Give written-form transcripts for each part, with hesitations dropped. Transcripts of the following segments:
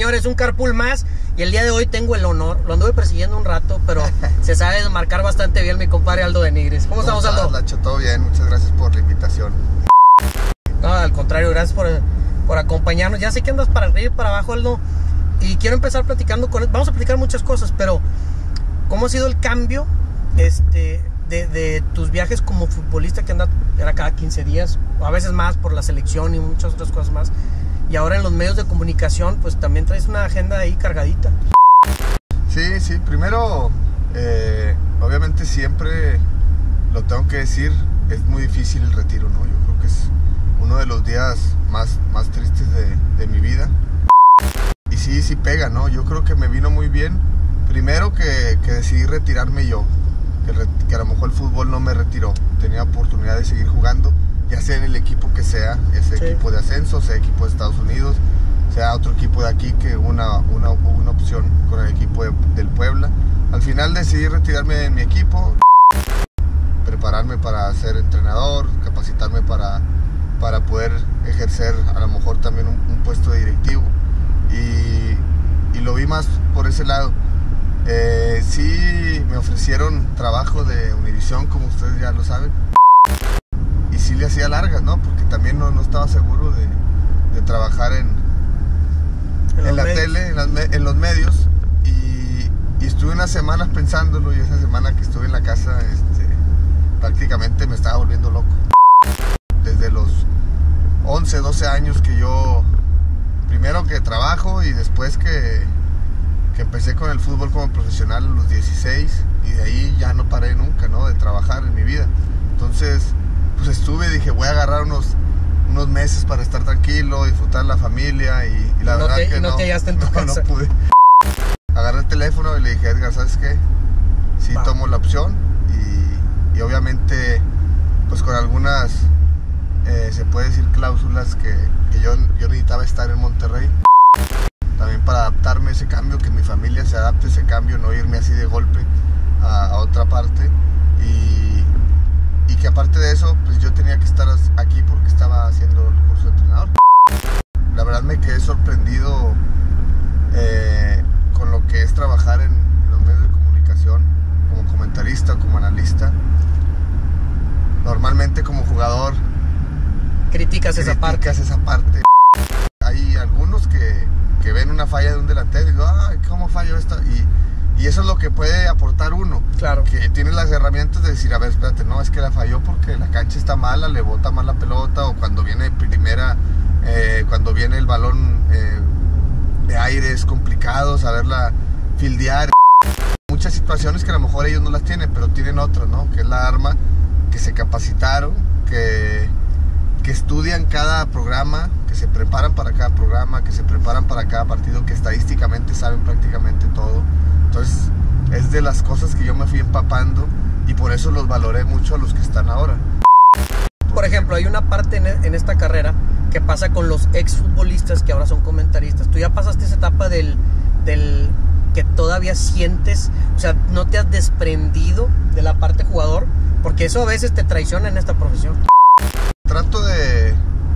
señores, un carpool más. Y el día de hoy tengo el honor, lo anduve persiguiendo un rato, pero se sabe desmarcar bastante bien mi compadre Aldo de Nigris. ¿Cómo estamos, Aldo? Lacho, todo bien, muchas gracias por la invitación. No, al contrario, gracias por acompañarnos. Ya sé que andas para arriba y para abajo, Aldo. Y quiero empezar platicando con él. Vamos a platicar muchas cosas, pero ¿cómo ha sido el cambio de tus viajes como futbolista, que era cada 15 días, o a veces más por la selección y muchas otras cosas más? Y ahora en los medios de comunicación, pues también traes una agenda ahí cargadita. Sí, primero, obviamente siempre lo tengo que decir, es muy difícil el retiro, ¿no? Yo creo que es uno de los días más tristes de mi vida. Y sí pega, ¿no? Yo creo que me vino muy bien. Primero que decidí retirarme yo, que a lo mejor el fútbol no me retiró. Tenía oportunidad de seguir jugando, ya sea en el equipo que sea, ese equipo de ascenso, sea equipo de Estados Unidos, sea otro equipo de aquí, que una opción con el equipo del Puebla. Al final decidí retirarme en mi equipo, prepararme para ser entrenador, capacitarme para poder ejercer a lo mejor también un puesto de directivo. Y lo vi más por ese lado. Sí me ofrecieron trabajo de Univisión, como ustedes ya lo saben, y sí le hacía largas, ¿no? Porque también no estaba seguro de trabajar en la tele, en los medios, y estuve unas semanas pensándolo, y esa semana que estuve en la casa prácticamente me estaba volviendo loco. Desde los 11, 12 años que yo, primero que trabajo y después que empecé con el fútbol como profesional a los 16, y de ahí ya no paré nunca, ¿no? De trabajar en mi vida. Entonces, pues dije, voy a agarrar unos meses para estar tranquilo, disfrutar la familia, y la verdad que no te hallaste en tu casa. No pude. Agarré el teléfono y le dije, Edgar, ¿sabes qué? Sí, tomo la opción, y obviamente, pues con algunas, se puede decir, cláusulas que yo necesitaba estar en Monterrey, también para adaptarme a ese cambio, que mi familia se adapte a ese cambio, no irme así de golpe a otra parte, y que aparte de eso, pues yo tenía que estar aquí porque estaba haciendo el curso de entrenador. La verdad me quedé sorprendido con lo que es trabajar en los medios de comunicación, como comentarista o como analista. Normalmente como jugador criticas esa parte. Hay algunos que ven una falla de un delantero y digo, ¿cómo falló esta? Y eso es lo que puede aportar uno. Claro. Que tiene las herramientas de decir, a ver, espérate, no, es que la falló porque la cancha está mala, le bota mal la pelota, o cuando viene primera, cuando viene el balón de aire es complicado saberla fildear. Muchas situaciones que a lo mejor ellos no las tienen, pero tienen otras, ¿no? Que es la arma, que se capacitaron, que estudian cada programa, que se preparan para cada programa, que se preparan para cada partido, que estadísticamente saben prácticamente todo. Entonces es de las cosas que yo me fui empapando, y por eso los valoré mucho a los que están ahora. Por ejemplo, hay una parte en esta carrera que pasa con los exfutbolistas que ahora son comentaristas. Tú ya pasaste esa etapa del que todavía sientes, o sea, no te has desprendido de la parte jugador, porque eso a veces te traiciona en esta profesión. Trato de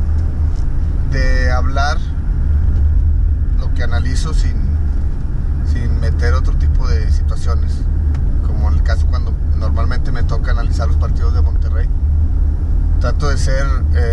hablar lo que analizo sin meter otro tipo de situaciones, como en el caso cuando normalmente me toca analizar los partidos de Monterrey. Trato de ser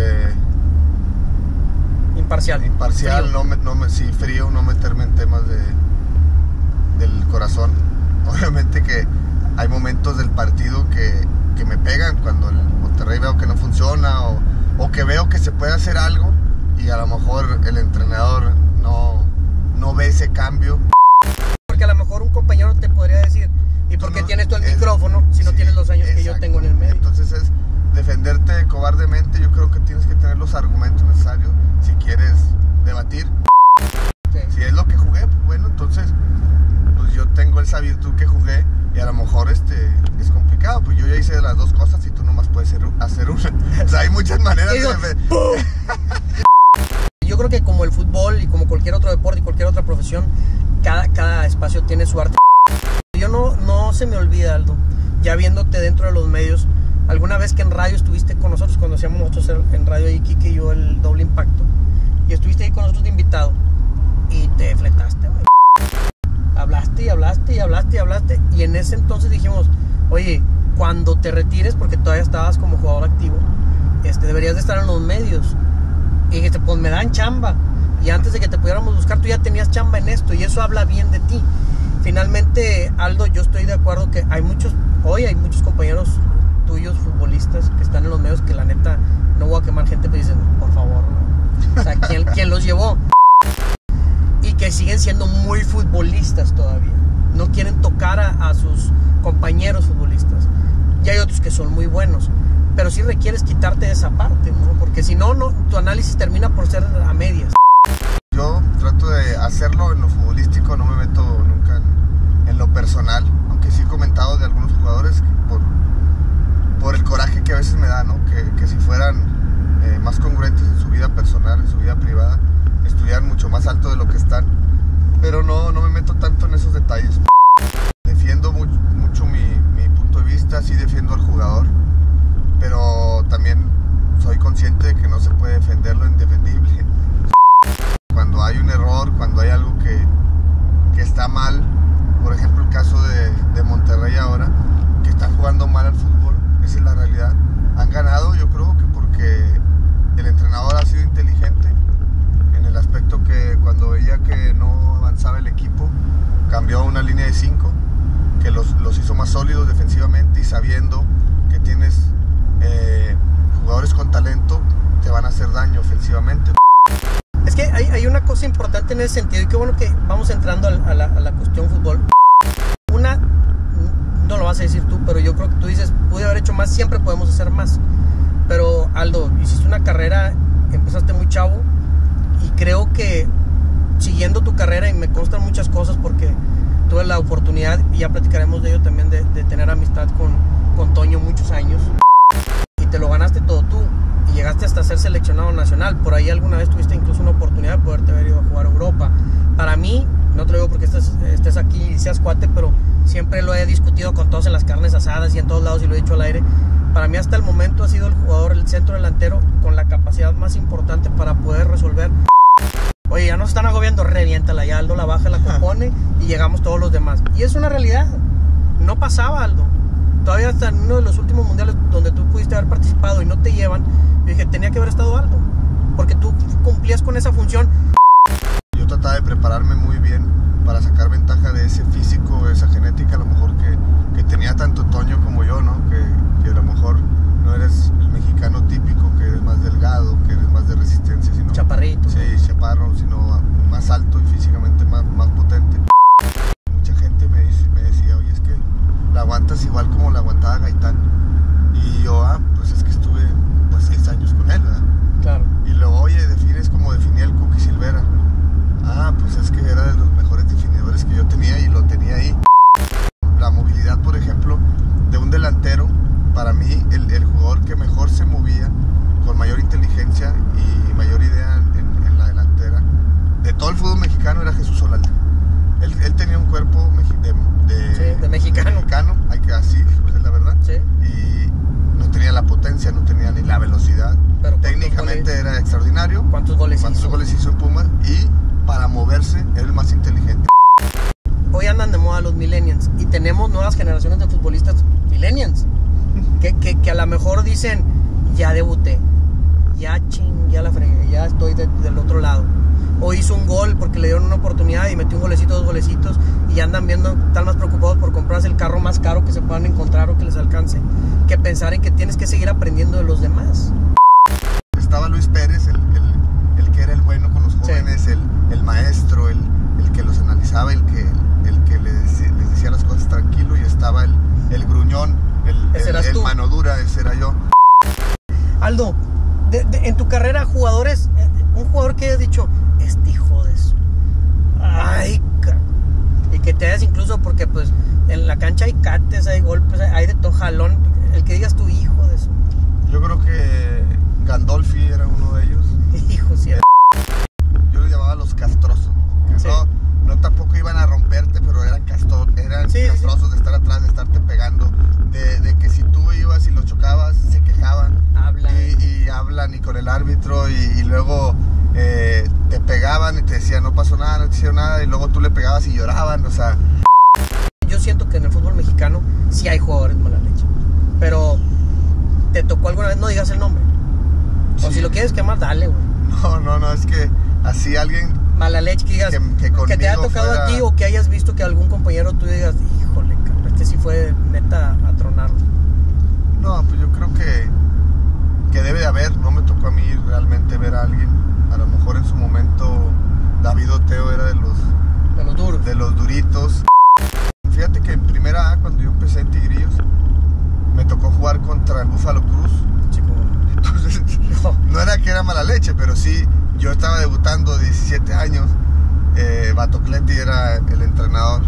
imparcial, frío, no meterme en temas del corazón. Obviamente que hay momentos del partido que me pegan, cuando el Monterrey veo que no funciona, o que veo que se puede hacer algo y a lo mejor el entrenador no ve ese cambio. Porque a lo mejor un compañero te podría decir, ¿y por qué tienes tú el micrófono si no tienes los años que yo tengo en el medio? Entonces es defenderte cobardemente. Yo creo que tienes que tener los argumentos necesarios si quieres debatir. Sí. Si es lo que jugué, pues bueno, entonces pues yo tengo esa virtud que jugué, y a lo mejor es complicado, pues yo ya hice las dos cosas y tú nomás puedes hacer una. O sea, hay muchas maneras de... Yo creo que como el fútbol y como cualquier otro deporte y cualquier otra profesión, cada espacio tiene su arte. Yo no se me olvida, Aldo, ya viéndote dentro de los medios, alguna vez que en radio estuviste con nosotros, cuando hacíamos nosotros en radio ahí, Kike y yo, el Doble Impacto, y estuviste ahí con nosotros de invitado, y te fletaste, güey. Hablaste y hablaste y hablaste y hablaste. Y en ese entonces dijimos, oye, cuando te retires, porque todavía estabas como jugador activo, deberías de estar en los medios. Y dijiste, pues me dan chamba. Y antes de que te pudiéramos buscar, tú ya tenías chamba en esto. Y eso habla bien de ti. Finalmente, Aldo, yo estoy de acuerdo que hoy hay muchos compañeros tuyos, futbolistas, que están en los medios, que la neta, no voy a quemar gente, pero dicen, por favor, ¿no? O sea, ¿quién los llevó? Y que siguen siendo muy futbolistas todavía. No quieren tocar a sus compañeros futbolistas. Y hay otros que son muy buenos. Pero sí requieres quitarte de esa parte, ¿no? Porque si no, tu análisis termina por ser a medias. Yo trato de hacerlo en lo futbolístico, no me meto nunca en lo personal. Aunque sí he comentado de algunos jugadores por el coraje que a veces me da, ¿no? Que si fueran más congruentes en su vida personal, en su vida privada, estuvieran mucho más alto de lo que están. Pero no me meto tanto en esos detalles. Defiendo mucho mi punto de vista, sí defiendo al jugador, pero también soy consciente de que no se puede defender lo indefendible. Cuando hay un error, cuando hay algo que está mal, por ejemplo el caso de Monterrey ahora, que están jugando mal al fútbol, esa es la realidad. Han ganado, yo creo que porque el entrenador ha sido inteligente en el aspecto que cuando veía que no avanzaba el equipo, cambió a una línea de 5 que los hizo más sólidos defensivamente, y sabiendo que tienes jugadores con talento, te van a hacer daño ofensivamente. Es que hay una cosa importante en ese sentido, y qué bueno que vamos entrando a la cuestión fútbol. No lo vas a decir tú, pero yo creo que tú dices, pude haber hecho más, siempre podemos hacer más. Pero Aldo, hiciste una carrera, empezaste muy chavo, y creo que siguiendo tu carrera, y me constan muchas cosas porque tuve la oportunidad, y ya platicaremos de ello también, de tener amistad con Toño muchos años, y te lo ganaste todo tú, y llegaste hasta ser seleccionado nacional. Por ahí alguna vez tuviste incluso una oportunidad de poderte haber ido a jugar a Europa. Para mí, no te lo digo porque estés aquí y seas cuate, pero siempre lo he discutido con todos en las carnes asadas y en todos lados, y lo he dicho al aire. Para mí hasta el momento ha sido el jugador, el centro delantero con la capacidad más importante para poder resolver. Oye, ya nos están agobiando, reviéntala, ya Aldo la baja, la compone y llegamos todos los demás. Y es una realidad, no pasaba, Aldo. Todavía hasta en uno de los últimos mundiales donde tú pudiste haber participado y no te llevan, yo dije, tenía que haber estado Aldo, porque tú cumplías con esa función. Yo trataba de prepararme muy bien para sacar ventaja de ese físico, de esa genética, a lo mejor que tenía tanto Toño como yo, ¿no? Que a lo mejor no eres el mexicano típico, que eres más delgado, que eres más de resistencia, sino chaparrito. Sí, chaparro, sino más alto y físicamente más potente. Mucha gente me decía, oye, es que la aguantas igual como la aguantaba Gaitán. Y yo, pues es que estuve 6 años con él, ¿verdad? Claro. Y luego, oye, defines como definía el Cookie Silvera. Pues es que era de los mejores definidores que yo tenía, y lo tenía ahí. La movilidad, por ejemplo, de un delantero, para mí el jugador que mejor se movía, con mayor inteligencia y mayor idea en la delantera de todo el fútbol mexicano, era Jesús Olalde. Él tenía un cuerpo de mexicano, hay que así, pues es la verdad. Sí. Y no tenía la potencia, no tenía ni la velocidad. Pero técnicamente era extraordinario. ¿Cuántos goles hizo en Pumas? Y para moverse era el más inteligente. Hoy andan de moda los millennials, y tenemos nuevas generaciones de futbolistas millennials que a lo mejor dicen, ya debuté, ya la fregué, ya estoy del otro lado. O hizo un gol porque le dieron una oportunidad y metió un golecito, 2 golecitos, y andan viendo, están más preocupados por comprarse el carro más caro que se puedan encontrar o que les alcance, que pensar en que tienes que seguir aprendiendo de los demás. Estaba Luis Pérez, el que era el bueno con los jóvenes, sí. el maestro, el que los analizaba, el que les decía las cosas tranquilo, y estaba el gruñón, el mano dura, ese era yo. Aldo, en tu carrera, jugadores, un jugador que hayas dicho, este hijo de eso, y que te hayas incluso, porque pues en la cancha hay cates, hay golpes, hay de todo, jalón, el que digas tu hijo de eso. Yo creo que Gandolfi era uno de ellos. Hijo, cierto. Yo los llamaba los castrosos. Sí. No tampoco iban a romperte, pero eran castrosos de estar atrás, de estarte pegando, de que si tú ibas y los chocabas, se quejaban. Hablan y con el árbitro, y luego te pegaban y te decían, no pasó nada, mexicano, sí hay jugadores mala leche. Pero, ¿te tocó alguna vez? No digas el nombre. O si lo quieres quemar, dale, güey. No, es que así alguien... Mala leche que digas, que te haya tocado a ti o que hayas visto que algún compañero tú digas, híjole, cabrón, este sí fue neta a tronarlo. No, pues yo creo que debe de haber. No me tocó a mí realmente ver a alguien. A lo mejor en su momento David Oteo era de los duros, de los duritos. Fíjate que en primera A, cuando yo empecé en Tigrillos, me tocó jugar contra el Búfalo Cruz. Chico. Entonces, no era que era mala leche, pero sí, yo estaba debutando de 17 años. Batocleti era el entrenador.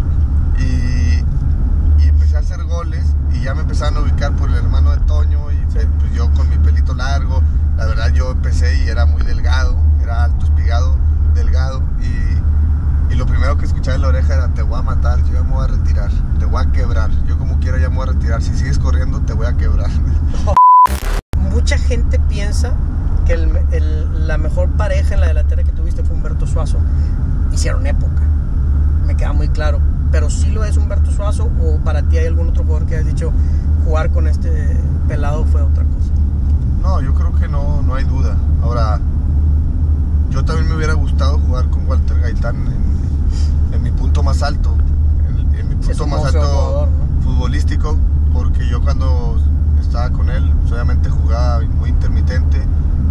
Y empecé a hacer goles y ya me empezaban a ubicar por el hermano de Toño. Y pues yo con mi pelito largo, la verdad yo empecé y era muy delgado, era alto, espigado, delgado. Y lo primero que escuchaba en la oreja era: te voy a matar, yo ya me voy a retirar, te voy a quebrar, yo como quiera ya me voy a retirar, si sigues corriendo te voy a quebrar. Mucha gente piensa que la mejor pareja en la delantera que tuviste fue Humberto Suazo. Hicieron época, me queda muy claro. Pero sí lo es Humberto Suazo, o para ti hay algún otro jugador que hayas dicho jugar con este pelado fue otra cosa. No, yo creo que no hay duda. Ahora, yo también me hubiera gustado jugar con Walter Gaitán en mi punto más alto, en mi punto más alto jugador, ¿no? Futbolístico, porque yo cuando estaba con él, pues obviamente jugaba muy intermitente,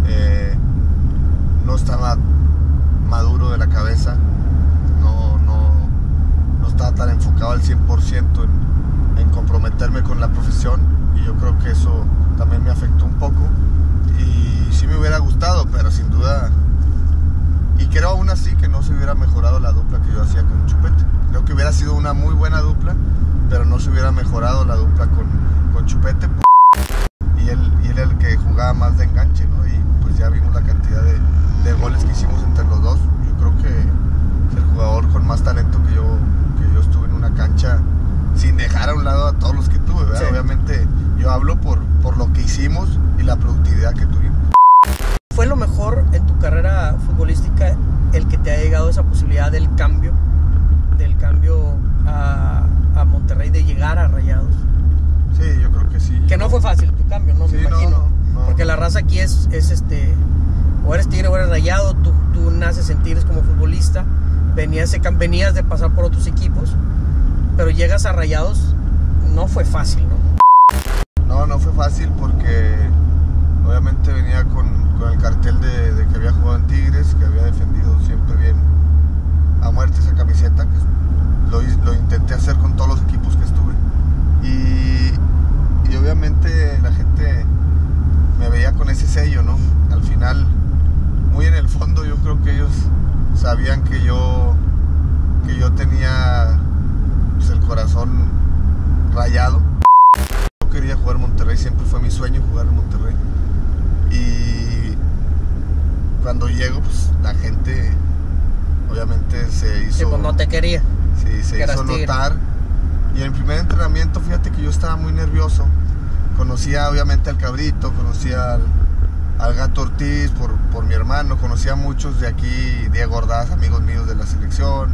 no estaba maduro de la cabeza, no estaba tan enfocado al 100% en comprometerme con la profesión, y yo creo que eso también me afectó un poco, y sí me hubiera gustado, pero sin duda, y creo aún así que no se hubiera mejorado la dupla que yo hacía con Chupete. Creo que hubiera sido una muy buena dupla, pero no se hubiera mejorado la dupla con Chupete, y él era el que jugaba más de enganche, ¿no? Y pues ya vimos la cantidad de goles que hicimos entre los dos. Yo creo que es el jugador con más talento que yo estuve en una cancha, sin dejar a un lado a todos los que tuve, ¿verdad? Sí. Obviamente yo hablo por lo que hicimos y la productividad que tuvimos. ¿Fue lo mejor en tu carrera futbolística el que te ha llegado esa posibilidad del cambio a Monterrey, de llegar a Rayados? Sí, yo creo que sí. Que no fue fácil tu cambio, ¿no? Sí, me imagino. No. Porque la raza aquí es o eres Tigre o eres Rayado, tú naces en Tigres como futbolista, venías de pasar por otros equipos, pero llegas a Rayados, no fue fácil, ¿no? No fue fácil, porque obviamente venía con el cartel de que había jugado en Tigres, que había defendido siempre bien a muerte esa camiseta, que lo intenté hacer con todos los equipos que estuve, y obviamente la gente me veía con ese sello, ¿no? Al final, muy en el fondo, yo creo que ellos sabían que yo tenía, pues, el corazón rayado. Yo quería jugar en Monterrey, siempre fue mi sueño jugar en Monterrey, y cuando llego, pues la gente obviamente se hizo... Sí, pues no te quería. Sí, se hizo notar. Y en el primer entrenamiento, fíjate que yo estaba muy nervioso. Conocía obviamente al Cabrito, conocía al Gato Ortiz por mi hermano, conocía a muchos de aquí, Diego Ordaz, amigos míos de la selección.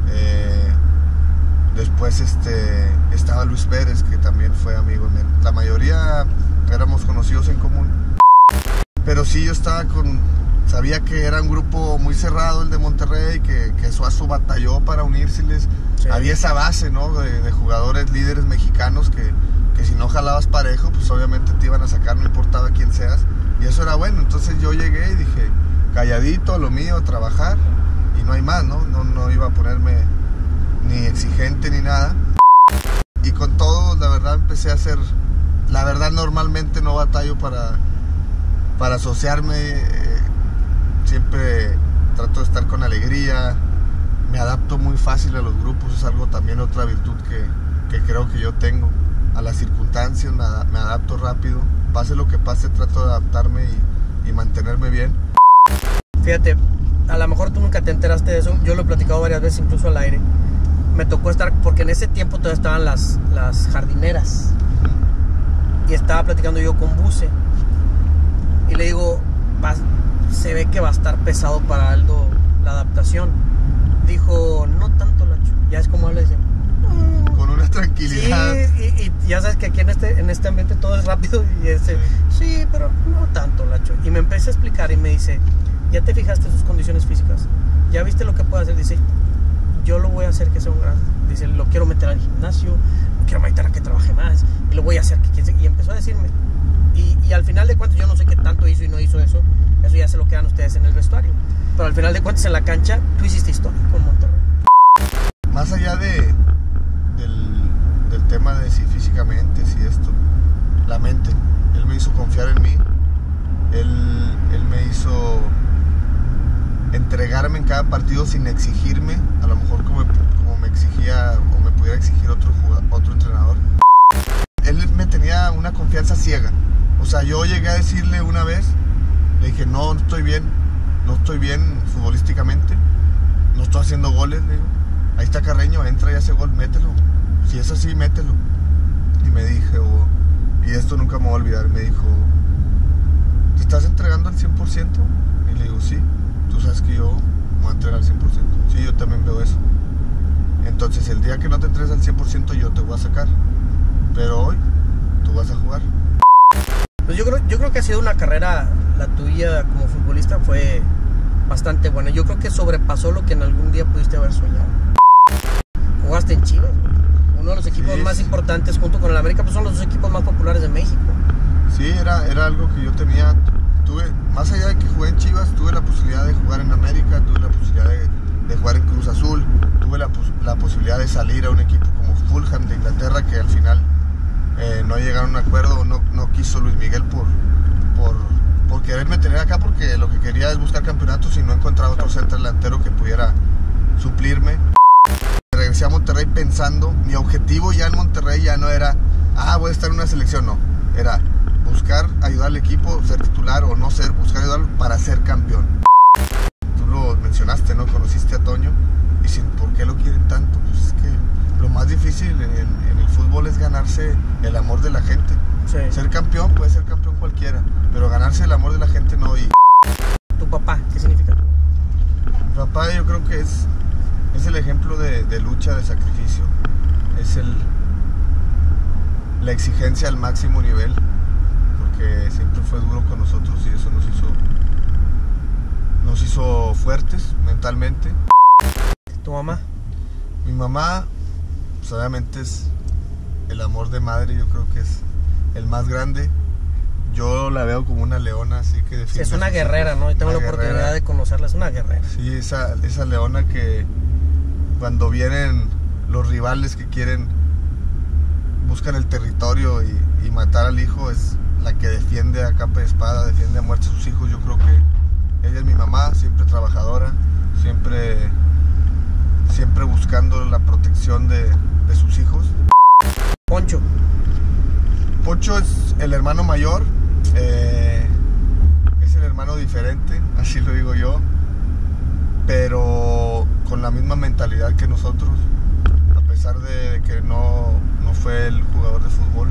Después estaba Luis Pérez, que también fue amigo mío. La mayoría éramos conocidos en común. Pero sí, yo sabía que era un grupo muy cerrado el de Monterrey, que Suazo batalló para unírseles. Sí. Había esa base, ¿no? de jugadores líderes mexicanos que si no jalabas parejo, pues obviamente te iban a sacar, no importaba quién seas. Y eso era bueno. Entonces yo llegué y dije, calladito, a lo mío, a trabajar, y no hay más, ¿no? No iba a ponerme ni exigente ni nada. Y con todo, la verdad, empecé a hacer... La verdad, normalmente no batallo para asociarme. Siempre trato de estar con alegría. Me adapto muy fácil a los grupos. Es algo también, otra virtud que creo que yo tengo. A las circunstancias me adapto rápido. Pase lo que pase, trato de adaptarme y mantenerme bien. Fíjate, a lo mejor tú nunca te enteraste de eso. Yo lo he platicado varias veces, incluso al aire. Me tocó estar, porque en ese tiempo todavía estaban las jardineras, y estaba platicando yo con Buse, y le digo, se ve que va a estar pesado para Aldo la adaptación. Dijo, no tanto, Lacho. Ya es como habla, dice, con una tranquilidad. Sí, y ya sabes que aquí en este ambiente todo es rápido y sí, pero no tanto, Lacho. Y me empecé a explicar y me dice, ¿ya te fijaste en sus condiciones físicas? ¿Ya viste lo que puede hacer? Dice, yo lo voy a hacer que sea un gran... Dice, lo quiero meter al gimnasio, lo quiero meter a que trabaje más, y lo voy a hacer que... Y empezó a decirme. Y al final de cuentas, yo no sé qué tanto hizo y no hizo eso ya se lo quedan ustedes en el vestuario. Pero al final de cuentas, en la cancha, tú hiciste historia con Monterrey. Más allá del tema de si físicamente, si esto, la mente, él me hizo confiar en mí, él me hizo entregarme en cada partido sin exigirme, a lo mejor como me exigía o me pudiera exigir otro entrenador. Él me tenía una confianza ciega. O sea, yo llegué a decirle una vez, le dije, no estoy bien futbolísticamente, no estoy haciendo goles, le digo, ahí está Carreño, entra y hace gol, mételo, si es así, mételo. Y me dijo, y esto nunca me voy a olvidar, me dijo, ¿te estás entregando al 100%? Y le digo, sí, tú sabes que yo me voy a entregar al 100%, sí, yo también veo eso. Entonces el día que no te entregues al 100% yo te voy a sacar, pero hoy tú vas a jugar. Pues yo creo que ha sido una carrera, la tuya como futbolista fue bastante buena. Yo creo que sobrepasó lo que en algún día pudiste haber soñado. Jugaste en Chivas, uno de los equipos más importantes junto con el América, pues son los dos equipos más populares de México. Sí, era algo que yo tenía. Más allá de que jugué en Chivas, tuve la posibilidad de jugar en América, tuve la posibilidad de jugar en Cruz Azul, tuve la posibilidad de salir a un equipo como Fulham de Inglaterra, que al final no llegaron a un acuerdo, no quiso Luis Miguel por quererme tener acá, porque lo que quería es buscar campeonatos y no encontraba otro centro delantero que pudiera suplirme. Regresé a Monterrey pensando, mi objetivo ya en Monterrey ya no era, voy a estar en una selección, no, era buscar ayudar al equipo, ser titular o no ser, buscar ayudarlo para ser campeón. Tú lo mencionaste, ¿no? Conociste a Toño y dicen, ¿por qué lo quieren tanto? Pues es que lo más difícil en el fútbol es ganarse el amor de la gente. Sí. Ser campeón puede ser campeón cualquiera, pero ganarse el amor de la gente no. Y ¿Tu papá? ¿Qué significa? mi papá yo creo que es el ejemplo de lucha, de sacrificio, es la exigencia al máximo nivel, porque siempre fue duro con nosotros y eso nos hizo fuertes mentalmente. ¿Tu mamá? Mi mamá, pues obviamente es el amor de madre, yo creo que es el más grande. Yo la veo como una leona, así que defiende. Sí, es una guerrera, ¿no? Yo tengo la oportunidad de conocerla, es una guerrera. Sí, esa leona que cuando vienen los rivales que buscan el territorio y matar al hijo, es la que defiende a capa de espada, defiende a muerte a sus hijos. Yo creo que ella es mi mamá, siempre trabajadora, siempre buscando la protección de sus hijos. Poncho. Poncho es el hermano mayor, es el hermano diferente, así lo digo yo, pero con la misma mentalidad que nosotros, a pesar de que no fue el jugador de fútbol,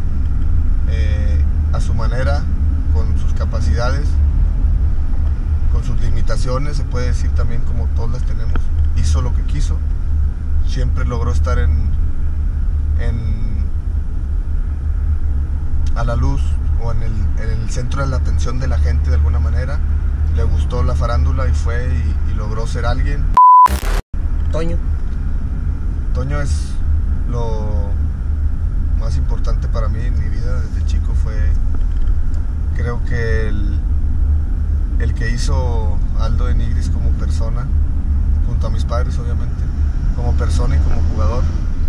a su manera, con sus capacidades, con sus limitaciones, se puede decir también como todas las tenemos, hizo lo que quiso, siempre logró estar a la luz o en el centro de la atención de la gente de alguna manera. Le gustó la farándula y fue y logró ser alguien. Toño. Toño es lo más importante para mí en mi vida desde chico. Creo que el que hizo Aldo de Nigris como persona, junto a mis padres obviamente, como persona y como jugador.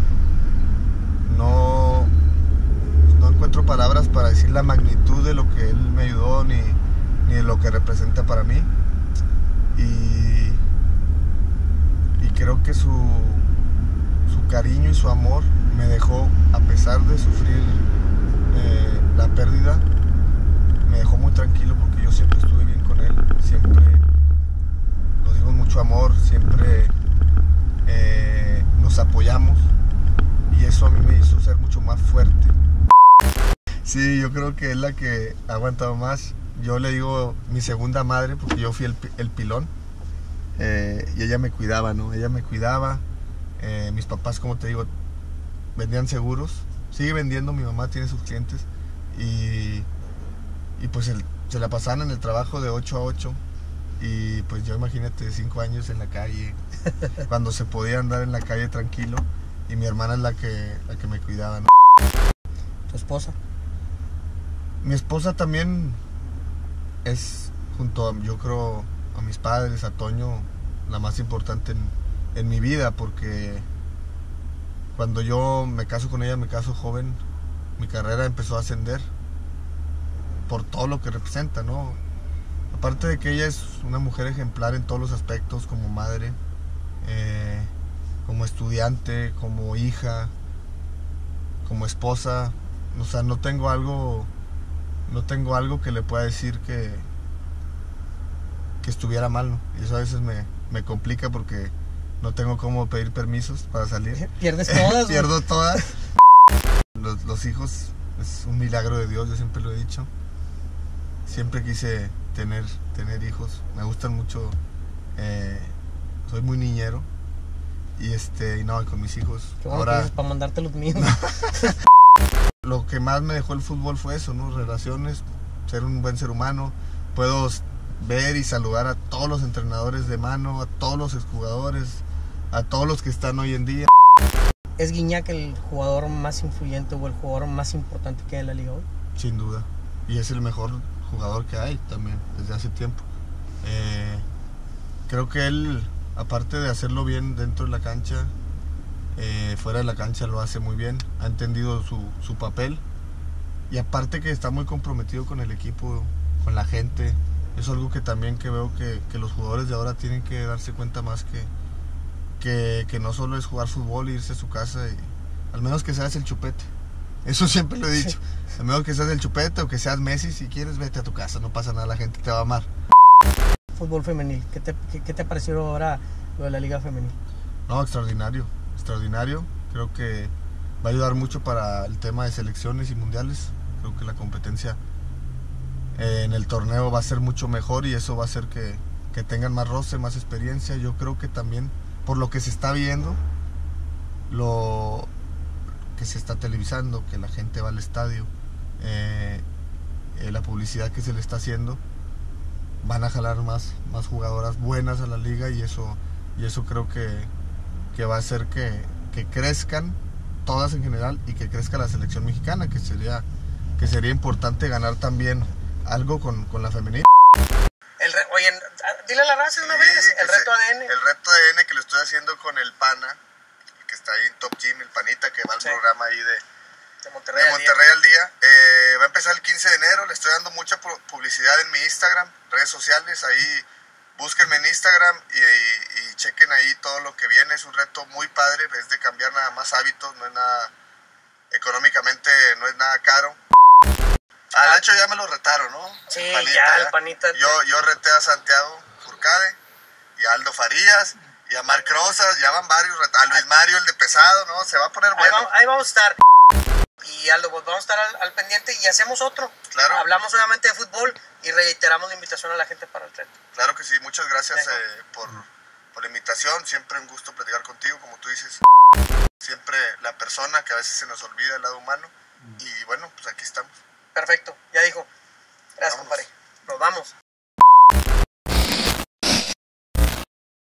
No encuentro palabras para decir la magnitud de lo que él me ayudó ni de lo que representa para mí, y creo que su cariño y su amor me dejó, a pesar de sufrir la pérdida, me dejó muy tranquilo, porque yo siempre estuve bien con él, siempre nos dimos mucho amor, siempre nos apoyamos, y eso a mí me hizo ser mucho más fuerte. Sí, yo creo que es la que ha aguantado más. Yo le digo mi segunda madre, porque yo fui el pilón, y ella me cuidaba, ¿no? Ella me cuidaba. Mis papás, como te digo, vendían seguros. Sigue vendiendo, mi mamá tiene sus clientes. Y pues se la pasaban en el trabajo de 8 a 8. Y pues yo imagínate, 5 años en la calle, cuando se podía andar en la calle tranquilo. Y mi hermana es la que me cuidaba, ¿no? ¿Tu esposa? Mi esposa también es, junto a, yo creo, a mis padres, a Toño, la más importante en mi vida, porque cuando yo me caso con ella, me caso joven, mi carrera empezó a ascender por todo lo que representa, ¿no? Aparte de que ella es una mujer ejemplar en todos los aspectos, como madre, como estudiante, como hija, como esposa. O sea, no tengo algo que le pueda decir que estuviera mal, ¿no? Y eso a veces me complica porque no tengo cómo pedir permisos para salir. ¿Pierdes todas? Pierdo todas. Los hijos es un milagro de Dios, yo siempre lo he dicho. Siempre quise tener hijos, me gustan mucho, soy muy niñero y no, con mis hijos. Qué bueno ahora que para mandarte los míos. Lo que más me dejó el fútbol fue eso, ¿no? Relaciones, ser un buen ser humano. Puedo ver y saludar a todos los entrenadores de mano, a todos los exjugadores, a todos los que están hoy en día. ¿Es Guiñac el jugador más influyente o el jugador más importante que hay en la liga hoy? Sin duda. Y es el mejor jugador que hay también, desde hace tiempo. Creo que él, aparte de hacerlo bien dentro de la cancha, fuera de la cancha lo hace muy bien, ha entendido su papel y aparte que está muy comprometido con el equipo, con la gente. Es algo que también que veo que los jugadores de ahora tienen que darse cuenta más que no solo es jugar fútbol e irse a su casa, y al menos que seas el Chupete. Eso siempre lo he dicho. Al menos que seas el Chupete o que seas Messi, si quieres vete a tu casa, no pasa nada, la gente te va a amar. Fútbol femenil, ¿qué te pareció ahora lo de la liga femenil? No, extraordinario. Creo que va a ayudar mucho para el tema de selecciones y mundiales. Creo que la competencia en el torneo va a ser mucho mejor y eso va a hacer que tengan más roce, más experiencia. Yo creo que también por lo que se está viendo, lo que se está televisando, que la gente va al estadio, la publicidad que se le está haciendo, van a jalar más jugadoras buenas a la liga y eso creo que va a hacer que crezcan todas en general y que crezca la selección mexicana, que sería importante ganar también algo con la femenil. Oye, dile a la raza una vez, el reto ADN. El reto ADN que lo estoy haciendo con el pana, que está ahí en Top Gym, el panita que va al programa ahí de Monterrey al día. Va a empezar el 15 de enero, le estoy dando mucha publicidad en mi Instagram, redes sociales, ahí búsquenme en Instagram y chequen ahí todo lo que viene. Es un reto muy padre, es de cambiar nada más hábitos, no es nada, económicamente no es nada caro. Al hecho ya me lo retaron, ¿no? Sí, panita, el panita. Yo reté a Santiago Furcade y a Aldo Farías y a Marc Rosas, ya van varios, a Luis Mario, el de pesado, ¿no? Se va a poner bueno. Ahí vamos a estar. Y Aldo, pues vamos a estar al pendiente y hacemos otro. Claro. Hablamos obviamente de fútbol y reiteramos la invitación a la gente para el reto. Claro que sí, muchas gracias por la invitación. Siempre un gusto platicar contigo, como tú dices. Siempre la persona que a veces se nos olvida el lado humano. Y bueno, pues aquí estamos. Perfecto, ya dijo. Gracias, compadre. Nos vamos.